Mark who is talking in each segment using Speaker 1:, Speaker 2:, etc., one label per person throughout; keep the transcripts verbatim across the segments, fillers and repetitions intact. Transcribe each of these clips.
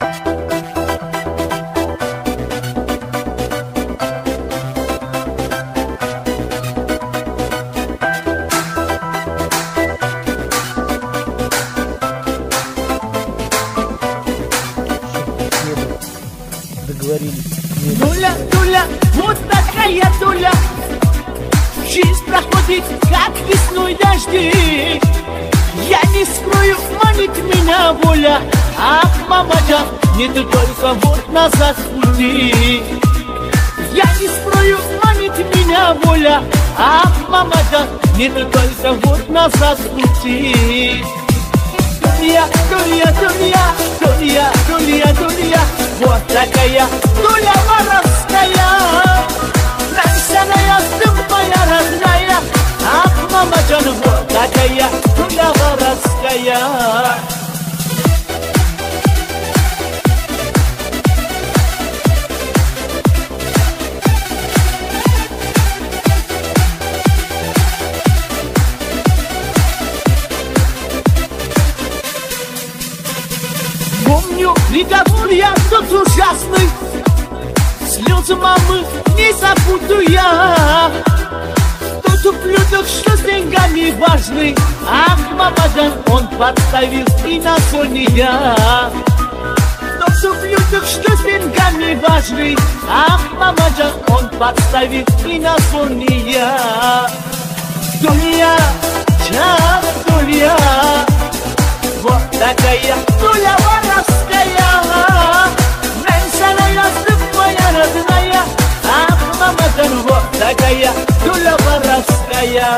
Speaker 1: Дуля, Дуля, вот такая Дуля, жизнь проходит, как весной дожди. Я не скрою, манит меня воля. Ах, мамаджан, не ты только вот назад пути. Я не скрою, манит меня воля. Ах, мамаджан, не ты только вот назад пути. Дуля, Дуля, Дуля, Дуля, Дуля, Дуля, вот такая Дуля воровская. Нравится ты моя родная. Ах, мамаджан, вот такая Дуля воровская. Помню приговор я тот ужасный, слезы мамы не забуду я. Тот ублюдок, что с деньгами важный, ах, мамаджан, он подставил и на соль я. Тот ублюдок, что с деньгами важный, ах, мамаджан, он подставил и на соль я. Дуля, чар, Дуля, вот такая Дуля воровская. Меньше ясных моя родная. Ах, мамаджан, вот такая Дуля воровская.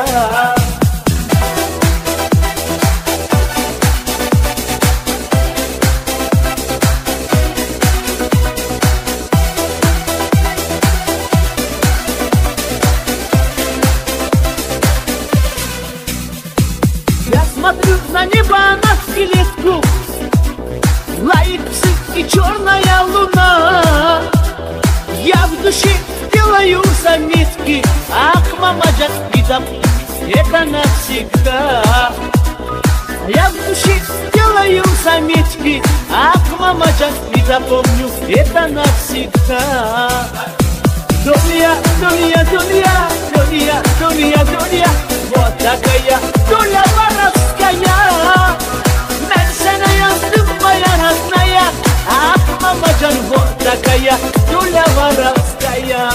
Speaker 1: Я смотрю на небо, на скелетку, лает псы и черная луна. Я в душе делаю заметки. Ах, мамаджан, не забудь, это навсегда. Я в душе делаю заметки. Ах, мамаджан, не запомню, это навсегда. Дуля, Дуля, Дуля, Дуля, Дуля, Дуля, вот такая Дуля воровская. Меньше ясных моя родная. Ах, мамаджан, вот такая Дуля воровская.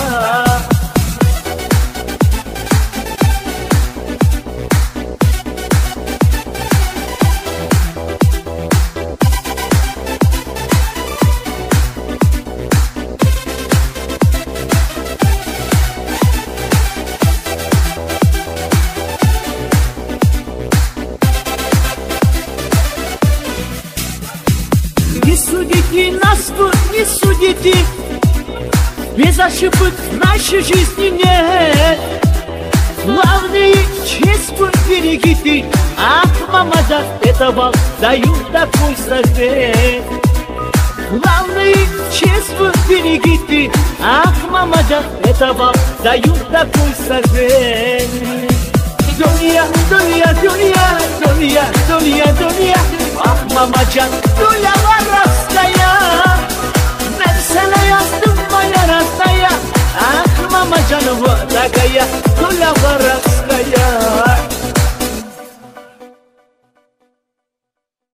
Speaker 1: Не судите нас, вы не судите, без ошибок в нашей жизни нет. Главное, честь вы берегите. Ах, мамаджан, это вам даю такой совет. Главное, честь вы берегите. Ах, мамаджан, это вам даю такой совет. Дуля, Дуля, Дуля, Дуля, Дуля, Дуля, ах, мамаджан, Дуля воровская. Меньше ясных моя родная. Ах, мамаджан, вот такая Дуля воровская.